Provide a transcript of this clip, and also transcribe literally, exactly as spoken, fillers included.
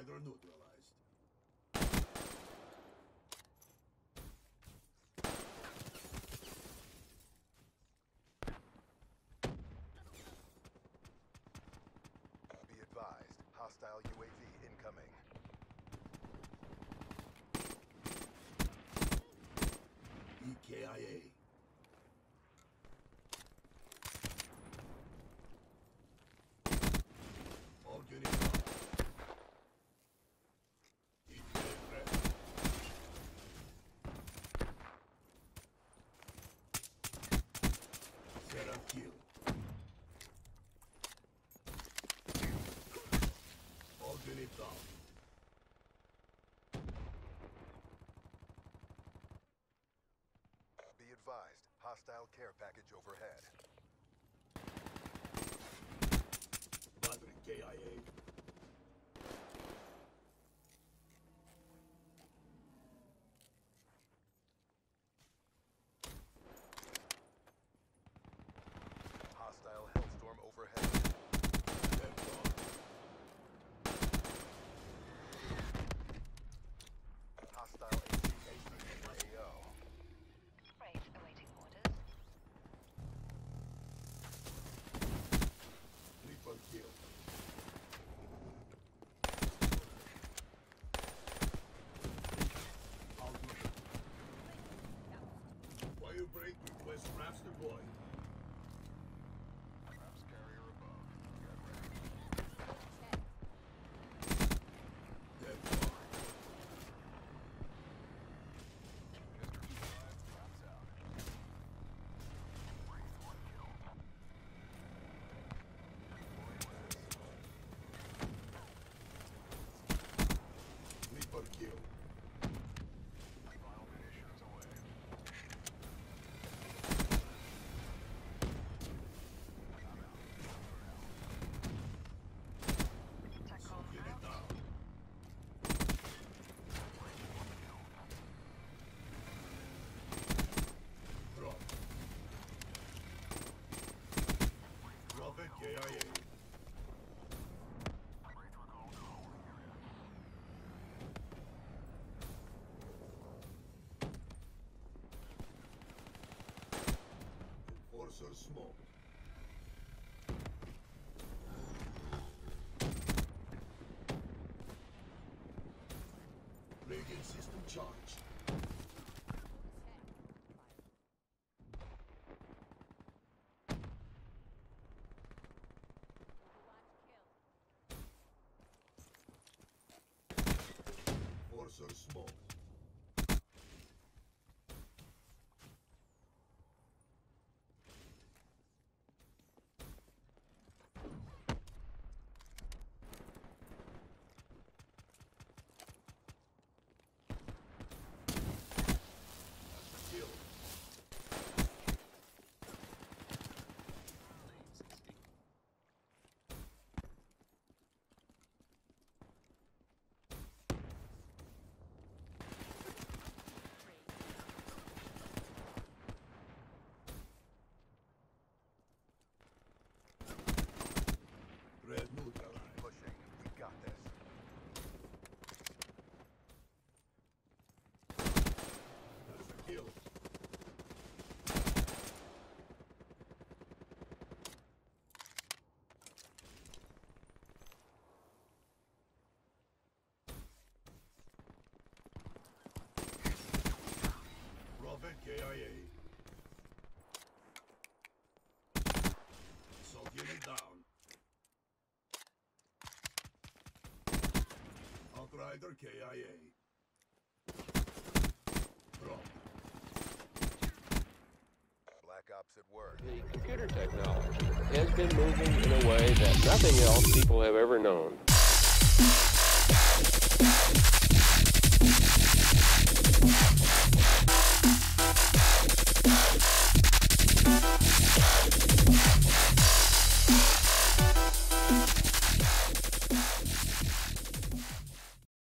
Outrider neutralized. Be advised, hostile U A V incoming. E K I A. All units up. E K threat. Seraph kill. All units down. Be advised, hostile care package overhead. Battery K I A. Hostile Hellstorm overhead. Left on. Hostile A C A C over A O. Freight awaiting orders. Triple kill. Outlook. Wire break request Raps deploy. Raps carrier above. Dead on. Raps out. Triple kill. Final munitions away. TACOM Get it out. down. Drop. Drop it, K I A. Enforcer smoke. Radiant system charge. Enforcer smoke. Kill. Red neutralized. Pushing. We got this. That's a kill. Robert K I A. So get it down. Outrider K I A. Drop. Black Ops at work. The computer technology has been moving in a way that nothing else people have ever known.